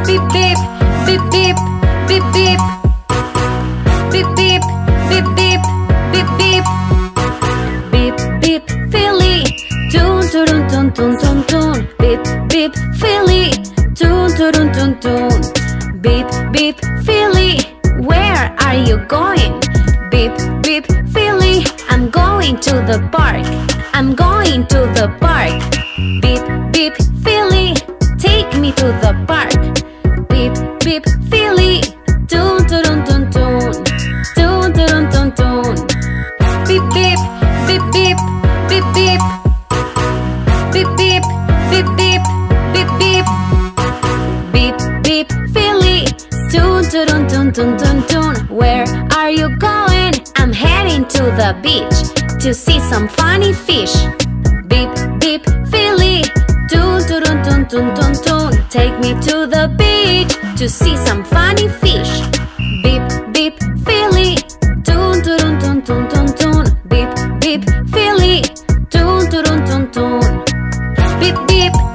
Beep beep, beep beep, beep beep. Beep beep, beep beep, beep beep. Beep beep Fili, tun turun tun tun tun tun. Beep beep Fili, tun turun tun tun. Beep beep Fili, where are you going? Beep beep Fili, I'm going to the park. I'm going to the park. Beep beep Fili, take me to the park. Beep beep Fili, tun turun tun tun. Tun turun tun tun. Beep beep, beep beep, beep beep. Beep beep, beep beep, beep beep. Beep beep Fili, tun turun tun tun tun tun. Where are you going? I'm heading to the beach to see some funny fish. Beep beep Fili, tun turun tun tun tun tun. Take me to the beach to see some funny fish. Beep beep Fili, tun turun tun tun tun tun. Beep beep Fili, tun turun tun tun. Beep beep.